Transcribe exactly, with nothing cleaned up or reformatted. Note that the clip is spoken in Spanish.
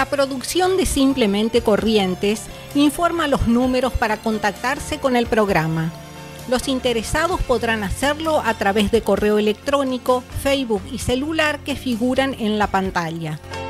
La producción de Simplemente Corrientes informa los números para contactarse con el programa. Los interesados podrán hacerlo a través de correo electrónico, Facebook y celular que figuran en la pantalla.